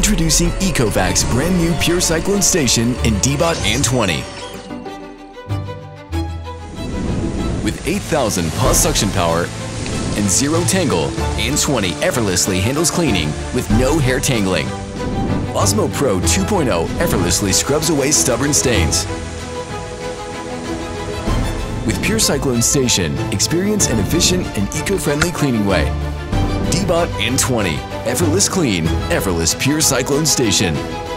Introducing Ecovacs brand new Pure Cyclone Station in DEEBOT N20. With 8,000 pause suction power and zero tangle, N20 effortlessly handles cleaning with no hair tangling. OMZO PRO 2.0 effortlessly scrubs away stubborn stains. With Pure Cyclone Station, experience an efficient and eco-friendly cleaning way. DEEBOT N20, effortless clean, effortless Pure Cyclone Station.